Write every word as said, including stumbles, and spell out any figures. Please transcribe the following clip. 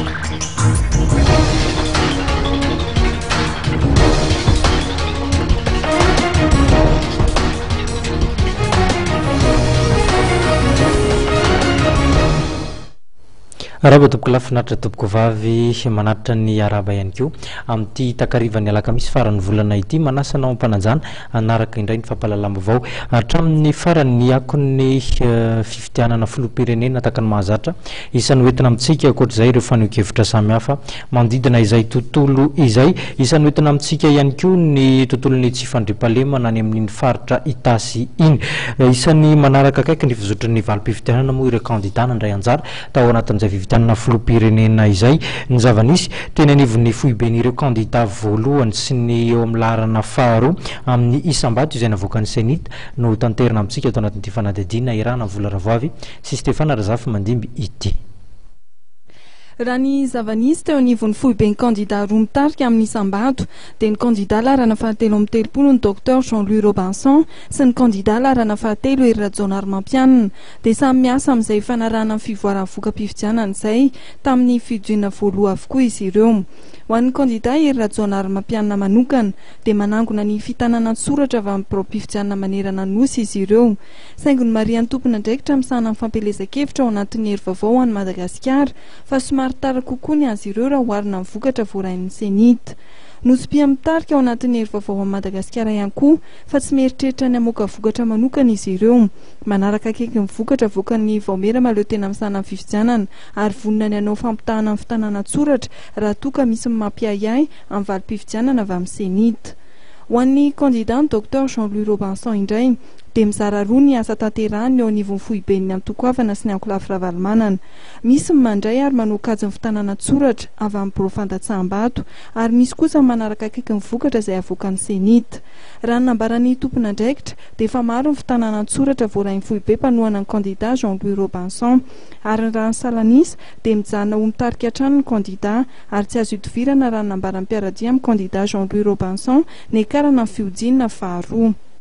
Araba topoko lafinatra topoko vavy manatra ny araba ihany koa amin'ity takarivany alakamisy farany volana ity manasanao ampananjana anaraka indray ny fampalalamba vao hatramin'ny farany akon'ny fifidianana filoham-pirenena takany mahazatra isan'ny hoentina amintsika akoatr'izay ireo faneho-kevitra samihafa mandidina izay tontolo izay isan'ny hoentina amintsika ihany koa ny tontolony tsy fandriam-pahalemana any amin'iny faritra itasy iny isan'ny manaraka akaiky ny fizotry ny valim-pifidianana moa ireo kandida ndray anjara tao anatin'izay fifidianana filoham-pirenena izay ny zava-misy teny anivon'ny foiben'ny ireo kandida voalohany sy ny eo amin'ny laharana faharoa amin'ny isam-bato izay navoakan'ny CENIT no tanterina amintsika atao anatin'ity fanadihadihana irana vola ravoavy sy Stefana Razafy mandimby ity. Raha ny zava-misy teo anivon'ny foiben'ny kandida roa mitarika amin'ny isam-bato dia ny kandida laharana fahatelo amin'ny telopolo ny docteur Jean-Louis Robinson sy ny kandida laharana fahatelo ery amin'ny dia samy miasa amin'izay fanarahana amin'ny fivoarana voka-pifidianana izay tamin'ny fidoriana voalohany avokoa izy ireo. Ho an'ny kandida ery amin'ny manokana dia manangona ny fitanana soratra avy amin'ny pro-pifidianana manerana nosy izy ireo. Saingy ny marian'ny tompona ndraikitra misahana amin'ny fampelezan-kevitra ao anatin'ny hery vaovao an'i Madagasikara fa somary tara kokoa ny azy ireo raha oharina amin'ny vokatra voarain'ny CENIT. Nosopia mitarika ao anatin'ny hery vaovao an'i Madagasikara ihany koa fa tsy mieritreritra ny hamoaka vokatra manokana izy ireo. Manaraka akaiky ny vokatra voakan'ny vaomera maleo tena misahana amin'ny fifidianana ary vonina ny hanao fampitahana amin'ny fitanana tsoratra raha toa ka misy mampiayay amin'ny valim-pifidianana avy amin'ny CENIT. Ho an'ny kandida ny docteur Jean-Louis Robinson indray dia mizara roa ny asa tanterahany eo anivon'ny foiben'ny antokoavana sy ny ankolafy-ravalimanana. Misy mandray ary manao kajy ny fitanana tsoratra avy amin'ny biro fandatsaham-bato ary misy kosa manaraka akaiky ny vokatra izay avoakan'ny CENIT. Raha ny nambaran'ny tompona ndraikitra dia efa maro ny fitanana tsoratra voarain'ny foibe mpanohana ny kandida Jean-Louis Robinson ary raha ny salanisa dia mijanona ho mitarika hatrany ny kandida ary tsy azo idovirana raha ny nambaran'ny mpiaradia amin'ny kandida Jean-Louis Robinson ny karana ny fihodinana faharoa.